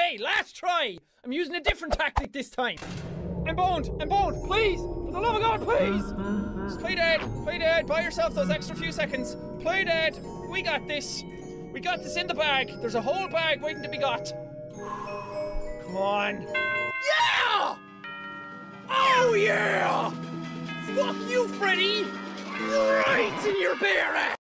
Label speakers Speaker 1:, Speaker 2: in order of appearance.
Speaker 1: Okay, last try. I'm using a different tactic this time. I'm boned, please! For the love of God, please! Just play dead, buy yourself those extra few seconds. Play dead, we got this. We got this in the bag. There's a whole bag waiting to be got. Come on. Yeah! Oh yeah! Fuck you, Freddy! Right in your bare ass!